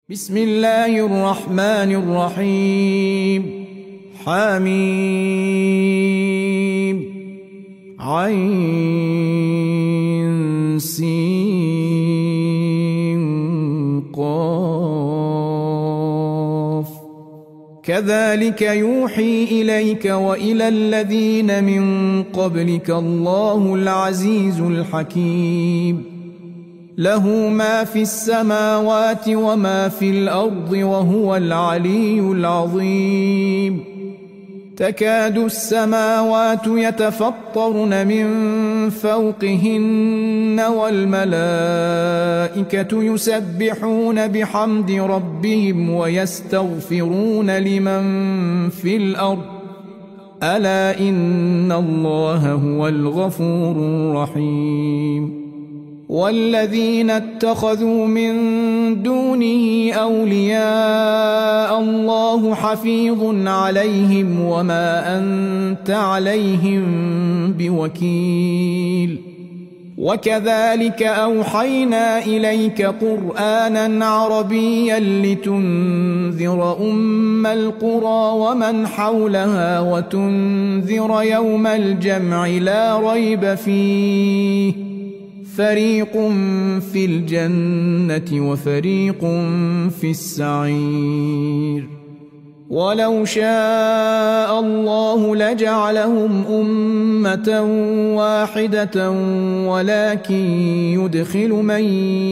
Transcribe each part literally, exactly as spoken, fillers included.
بسم الله الرحمن الرحيم حميم عين سين قاف كذلك يوحي إليك وإلى الذين من قبلك الله العزيز الحكيم له ما في السماوات وما في الأرض وهو العلي العظيم تكاد السماوات يتفطرن من فوقهن والملائكة يسبحون بحمد ربهم ويستغفرون لمن في الأرض ألا إن الله هو الغفور الرحيم والذين اتخذوا من دونه أولياء الله حفيظ عليهم وما أنت عليهم بوكيل وكذلك أوحينا إليك قرآنا عربيا لتنذر أم القرى ومن حولها وتنذر يوم الجمع لا ريب فيه فريق في الجنة وفريق في السعير ولو شاء الله لجعلهم أمة واحدة ولكن يدخل من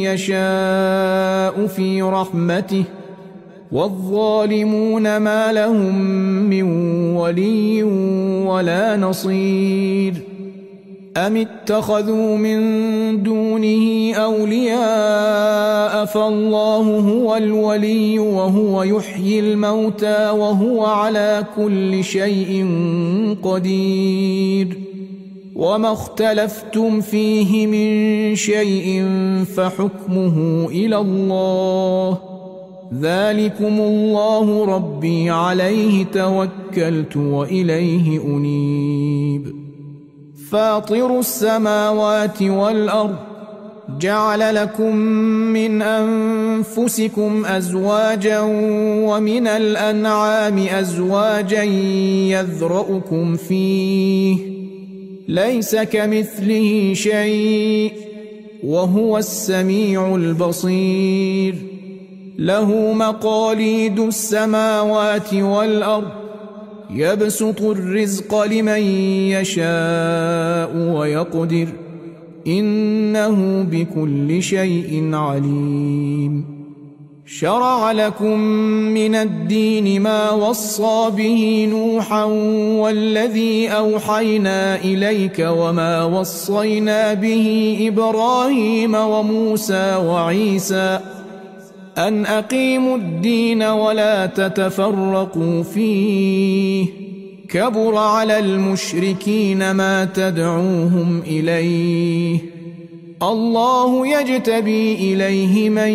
يشاء في رحمته والظالمون ما لهم من ولي ولا نصير أم اتخذوا من دونه أولياء فالله هو الولي وهو يحيي الموتى وهو على كل شيء قدير وما اختلفتم فيه من شيء فحكمه إلى الله ذلكم الله ربي عليه توكلت وإليه أنيب فاطر السماوات والأرض جعل لكم من أنفسكم أزواجا ومن الأنعام أزواجا يذرؤكم فيه ليس كمثله شيء وهو السميع البصير له مقاليد السماوات والأرض يبسط الرزق لمن يشاء ويقدر إنه بكل شيء عليم شرع لكم من الدين ما وصى به نوحا والذي أوحينا إليك وما وصينا به إبراهيم وموسى وعيسى أن أقيموا الدين ولا تتفرقوا فيه كبر على المشركين ما تدعوهم إليه الله يجتبي إليه من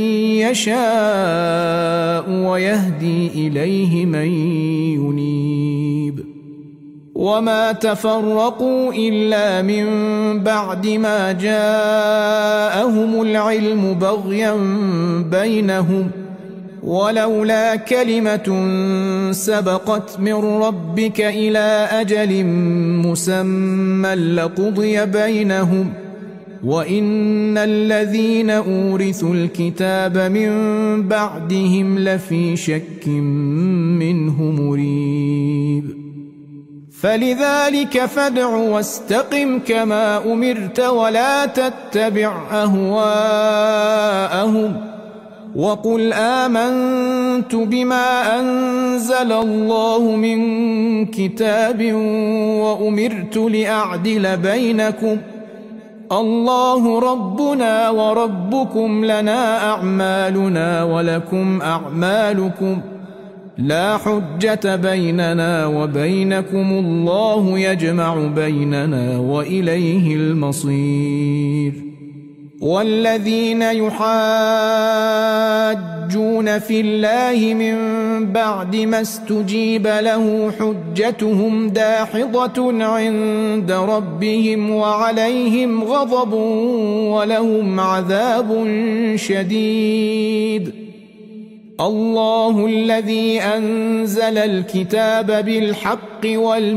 يشاء ويهدي إليه من ينيب وما تفرقوا إلا من بعد ما جاءهم العلم بغيا بينهم ولولا كلمة سبقت من ربك إلى أجل مسمى لقضي بينهم وإن الذين أورثوا الكتاب من بعدهم لفي شك منه مريب فلذلك فادع واستقم كما أمرت ولا تتبع أهواءهم وقل آمنت بما أنزل الله من كتاب وأمرت لأعدل بينكم الله ربنا وربكم لنا أعمالنا ولكم أعمالكم لا حجة بيننا وبينكم الله يجمع بيننا وإليه المصير والذين يحاجون في الله من بعد ما استجيب له حجتهم داحضة عند ربهم وعليهم غضب ولهم عذاب شديد الله الذي أنزل الكتاب بالحق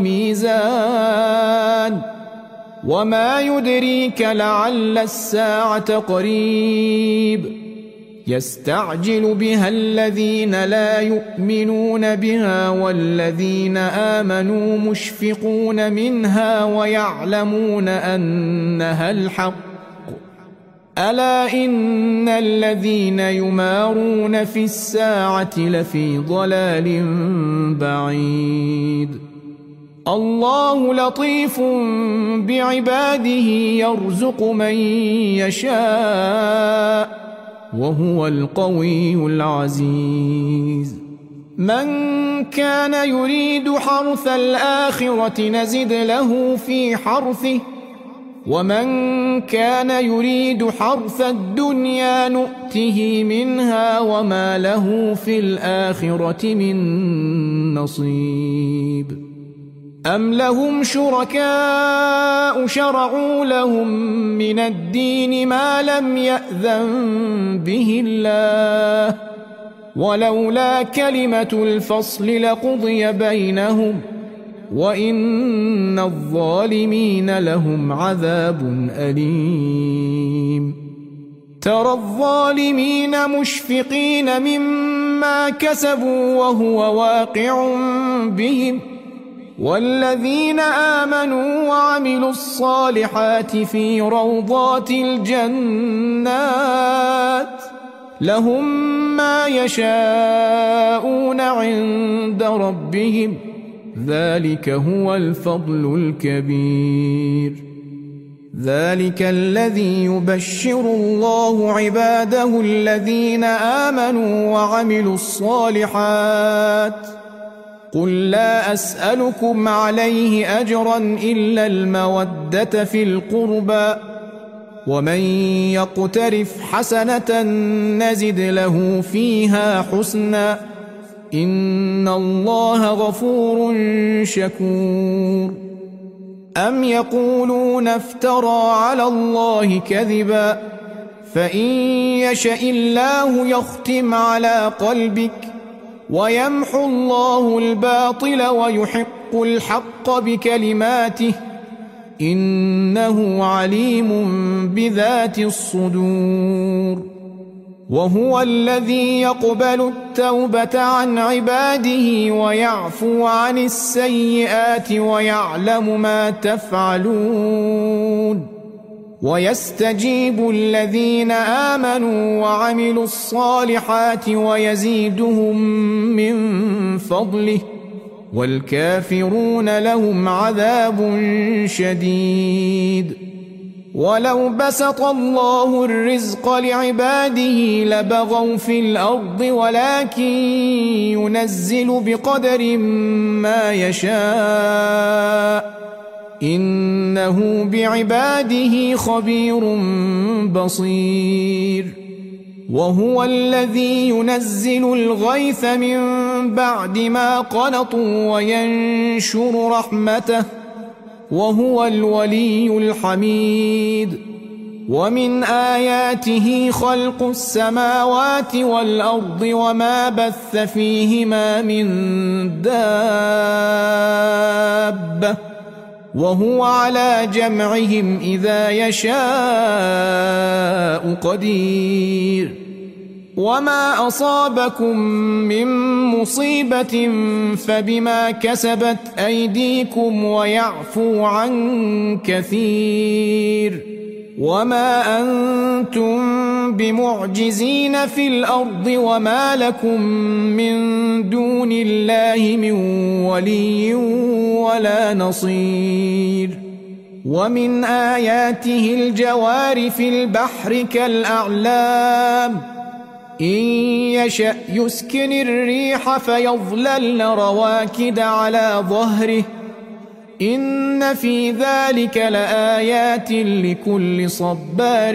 والميزان وما يدريك لعل الساعة قريب يستعجل بها الذين لا يؤمنون بها والذين آمنوا مشفقون منها ويعلمون أنها الحق ألا إن الذين يمارون في الساعة لفي ضلال بعيد الله لطيف بعباده يرزق من يشاء وهو القوي العزيز من كان يريد حرث الآخرة نزد له في حرثه ومن كان يريد حرث الدنيا نؤته منها وما له في الآخرة من نصيب أم لهم شركاء شرعوا لهم من الدين ما لم يأذن به الله ولولا كلمة الفصل لقضي بينهم وإن الظالمين لهم عذاب أليم ترى الظالمين مشفقين مما كسبوا وهو واقع بهم والذين آمنوا وعملوا الصالحات في روضات الجنات لهم ما يشاءون عند ربهم ذلك هو الفضل الكبير ذلك الذي يبشر الله عباده الذين آمنوا وعملوا الصالحات قل لا أسألكم عليه أجرا إلا المودة في القربى ومن يقترف حسنة نزد له فيها حسنا إن الله غفور شكور أم يقولون افترى على الله كذبا فإن يشأ الله يختم على قلبك ويمحو الله الباطل ويحق الحق بكلماته إنه عليم بذات الصدور وهو الذي يقبل التوبة عن عباده ويعفو عن السيئات ويعلم ما تفعلون ويستجيب الذين آمنوا وعملوا الصالحات ويزيدهم من فضله والكافرون لهم عذاب شديد ولو بسط الله الرزق لعباده لبغوا في الأرض ولكن ينزل بقدر ما يشاء إنه بعباده خبير بصير وهو الذي ينزل الغيث من بعد ما قنطوا وينشر رحمته وهو الولي الحميد ومن آياته خلق السماوات والأرض وما بث فيهما من دابة وهو على جمعهم إذا يشاء قدير وما أصابكم من مصيبة فبما كسبت أيديكم ويعفو عن كثير وما أنتم بمعجزين في الأرض وما لكم من دون الله من ولي ولا نصير ومن آياته الجوار في البحر كالأعلام إن يشأ يسكن الريح فيظللن رواكد على ظهره إن في ذلك لآيات لكل صبار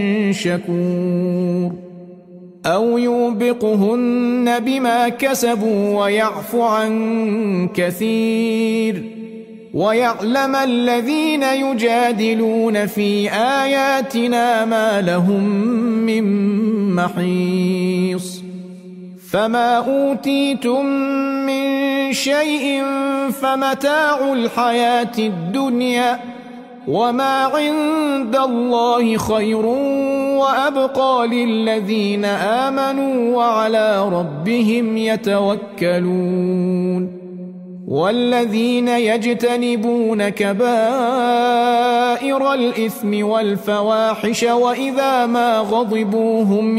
شكور أو يوبقهن بما كسبوا ويعفو عن كثير ويعلم الذين يجادلون في آياتنا ما لهم من محيص فما أوتيتم من شيء فمتاع الحياة الدنيا وما عند الله خير وأبقى للذين آمنوا وعلى ربهم يتوكلون والذين يجتنبون كبائر الإثم والفواحش وإذا ما غضبوا هم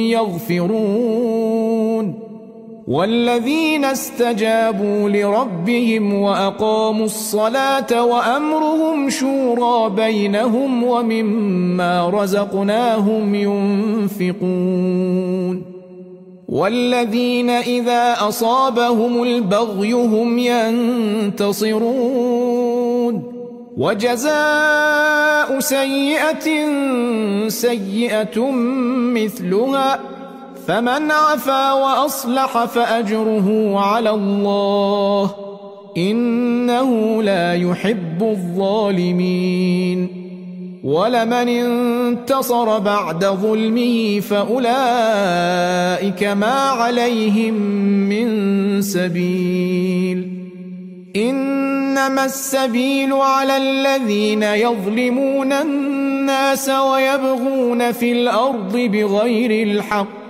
يغفرون والذين استجابوا لربهم وأقاموا الصلاة وأمرهم شورى بينهم ومما رزقناهم ينفقون والذين إذا أصابهم البغي هم ينتصرون وجزاء سيئة سيئة مثلها فمن عفا وأصلح فأجره على الله إنه لا يحب الظالمين ولمن انتصر بعد ظلمه فأولئك ما عليهم من سبيل إنما السبيل على الذين يظلمون الناس ويبغون في الأرض بغير الحق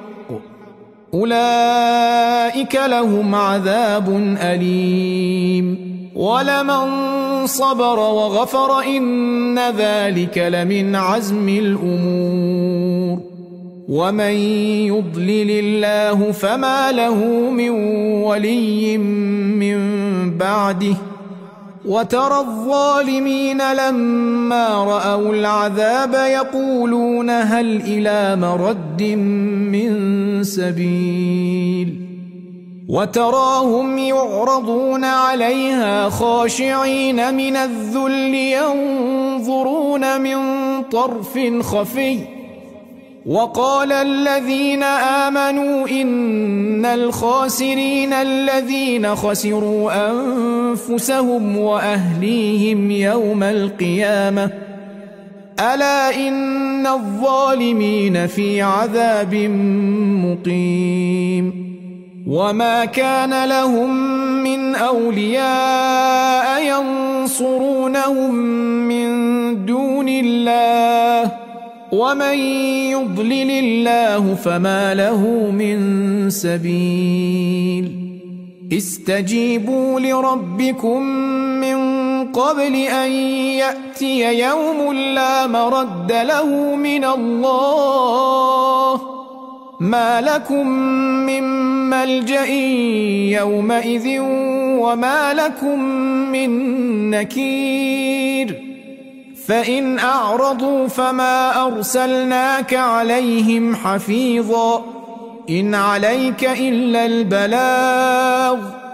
أولئك لهم عذاب أليم ولمن صبر وغفر إن ذلك لمن عزم الأمور ومن يضلل الله فما له من ولي من بعده وترى الظالمين لما رأوا العذاب يقولون هل إلى مرد من سبيل وتراهم يعرضون عليها خاشعين من الذل ينظرون من طرف خفي وقال الذين آمنوا إن الخاسرين الذين خسروا أنفسهم وأهليهم يوم القيامة ألا إن الظالمين في عذاب مقيم وما كان لهم من أولياء ينصرونهم من دون الله ومن يضلل الله فما له من سبيل استجيبوا لربكم من قبل أن يأتي يوم لا مرد له من الله ما لكم من ملجأ يومئذ وما لكم من نكير فإن أعرضوا فما أرسلناك عليهم حفيظا إن عليك إلا البلاغ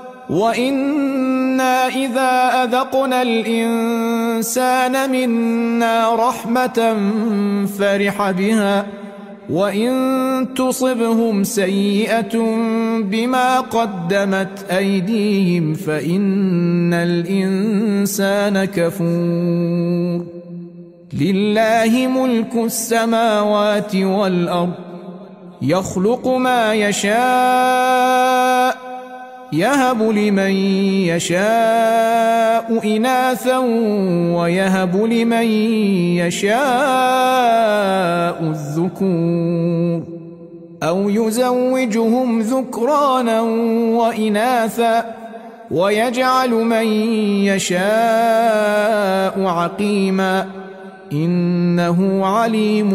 وإنا إذا أذقنا الإنسان منا رحمة فرح بها وإن تصبهم سيئة بما قدمت أيديهم فإن الإنسان كفور لله ملك السماوات والأرض يخلق ما يشاء يهب لمن يشاء إناثا ويهب لمن يشاء الذكور أو يزوجهم ذكرانا وإناثا ويجعل من يشاء عقيما إنه عليم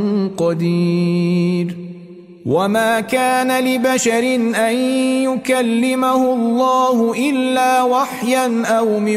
قدير وما كان لبشر أن يكلمه الله إلا وحيا أو من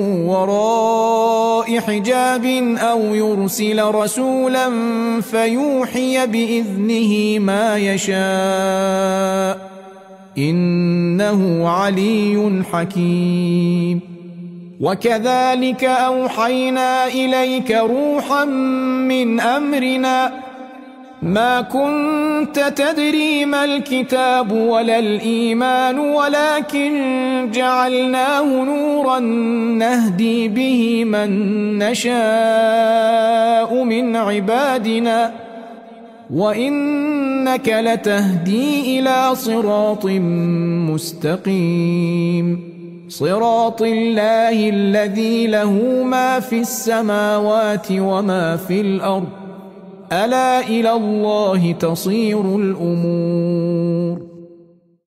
وراء حجاب أو يرسل رسولا فيوحي بإذنه ما يشاء إنه علي حكيم وكذلك أوحينا إليك روحا من أمرنا ما كنت تدري ما الكتاب ولا الإيمان ولكن جعلناه نورا نهدي به من نشاء من عبادنا وإنك لتهدي إلى صراط مستقيم صراط الله الذي له ما في السماوات وما في الأرض ألا إلى الله تصير الأمور